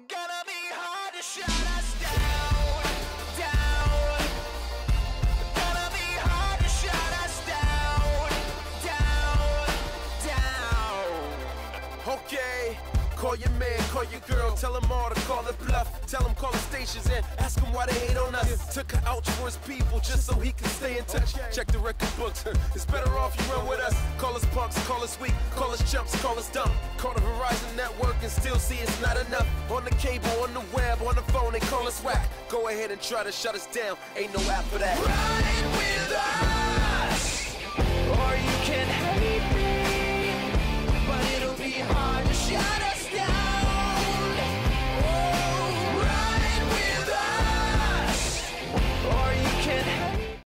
Gonna be hard to shut us down, down. Gonna be hard to shut us down, down, down. Okay, call your man, call your girl, tell them all to call it bluff. Tell them call the stations and ask them why they hate on us. Took her out for his people just so he can stay in touch. Check the record books, it's better off you run with us. Call us punks, call us weak, call us chumps, call us dumb. Call the Verizon network and still see it's not enough. On the cable, on the web, on the phone, they call us whack. Go ahead and try to shut us down, ain't no app for that. Ride with us.